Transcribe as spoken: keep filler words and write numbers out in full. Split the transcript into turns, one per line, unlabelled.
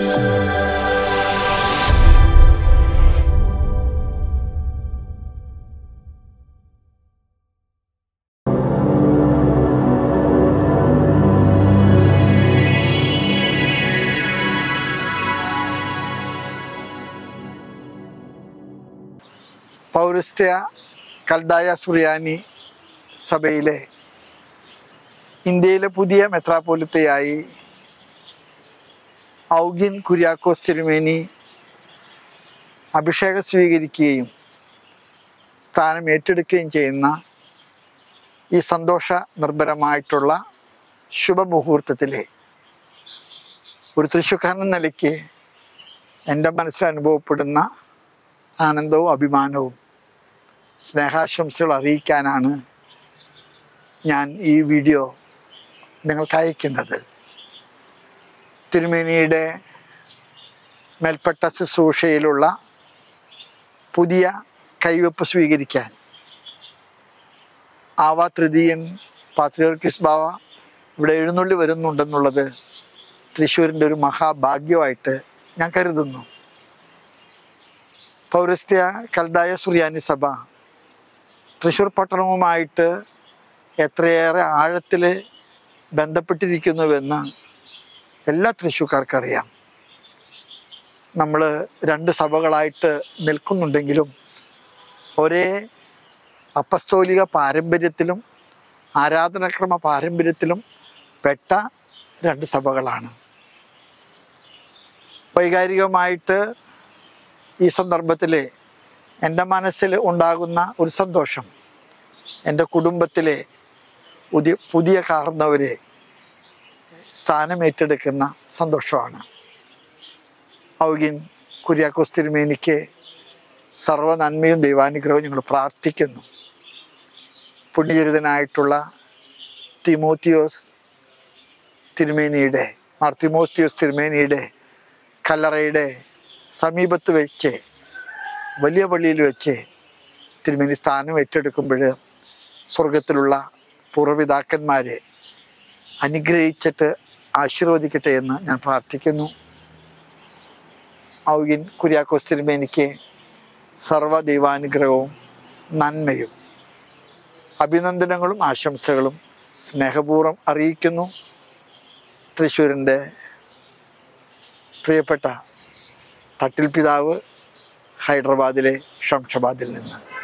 പൗരസ്ത്യ കൽദായ സുറിയാനി സഭയിലെ ഇന്ത്യയിലെ പുതിയ മെത്രാപ്പോലിത്തയായി ഔഗിൻ കുര്യാക്കോസ് തിരുമേനി അഭിഷേകം സ്വീകരിക്കുകയും സ്ഥാനം ഏറ്റെടുക്കുകയും ചെയ്യുന്ന ഈ സന്തോഷ നിർഭരമായിട്ടുള്ള ശുഭമുഹൂർത്തത്തിലെ ഒരു തൃശ്ശൂർക്കാരൻ എന്ന നിലയ്ക്ക് എൻ്റെ മനസ്സിൽ അനുഭവപ്പെടുന്ന ആനന്ദവും അഭിമാനവും സ്നേഹാശംസകൾ അറിയിക്കാനാണ് ഞാൻ ഈ വീഡിയോ നിങ്ങൾക്ക് അയക്കുന്നത്. തിരുമേനിയുടെ മേൽപ്പെട്ട ശുശ്രൂഷയിലുള്ള പുതിയ കൈവെപ്പ് സ്വീകരിക്കാൻ ആവാ തൃതീയൻ പാത്രിയർക്കീസ് ബാവ ഇവിടെ എഴുന്നള്ളി വരുന്നുണ്ടെന്നുള്ളത് തൃശ്ശൂരിൻ്റെ ഒരു മഹാഭാഗ്യമായിട്ട് ഞാൻ കരുതുന്നു. പൗരസ്ത്യ കൽദായ സുറിയാനി സഭ തൃശ്ശൂർ പട്ടണവുമായിട്ട് എത്രയേറെ ആഴത്തിൽ ബന്ധപ്പെട്ടിരിക്കുന്നുവെന്ന് എല്ലാ തൃശ്ശൂർക്കാർക്കറിയാം. നമ്മൾ രണ്ട് സഭകളായിട്ട് നിൽക്കുന്നുണ്ടെങ്കിലും ഒരേ അപ്പസ്തോലിക പാരമ്പര്യത്തിലും ആരാധനാക്രമ പാരമ്പര്യത്തിലും പെട്ട രണ്ട് സഭകളാണ്. വൈകാരികമായിട്ട് ഈ സന്ദർഭത്തിൽ എൻ്റെ മനസ്സിൽ ഉണ്ടാകുന്ന ഒരു സന്തോഷം എൻ്റെ കുടുംബത്തിലെ പുതിയ പുതിയ കാർന്നവരെ സ്ഥാനം ഏറ്റെടുക്കുന്ന സന്തോഷമാണ്. ഔഗിൻ കുര്യാക്കോസ് തിരുമേനിക്ക് സർവ്വ നന്മയും ദൈവാനുഗ്രഹവും ഞങ്ങൾ പ്രാർത്ഥിക്കുന്നു. പുണ്യചരിതനായിട്ടുള്ള തിമോത്തിയോസ് തിരുമേനിയുടെ മാർ തിമോത്തിയോസ് തിരുമേനിയുടെ കല്ലറയുടെ സമീപത്ത് വെച്ച് വലിയ പള്ളിയിൽ വെച്ച് തിരുമേനി സ്ഥാനം ഏറ്റെടുക്കുമ്പോൾ സ്വർഗത്തിലുള്ള പൂർവ്വപിതാക്കന്മാരെ അനുഗ്രഹിച്ചിട്ട് ആശീർവദിക്കട്ടെ എന്ന് ഞാൻ പ്രാർത്ഥിക്കുന്നു. ഔഗിൻ കുര്യാക്കോസ് തിരുമേനിക്ക് സർവ്വ ദൈവാനുഗ്രഹവും നന്മയും അഭിനന്ദനങ്ങളും ആശംസകളും സ്നേഹപൂർവ്വം അറിയിക്കുന്നു. തൃശ്ശൂരിൻ്റെ പ്രിയപ്പെട്ട തട്ടിൽ പിതാവ്, ഹൈദരാബാദിലെ ഷംഷാബാദിൽ നിന്ന്.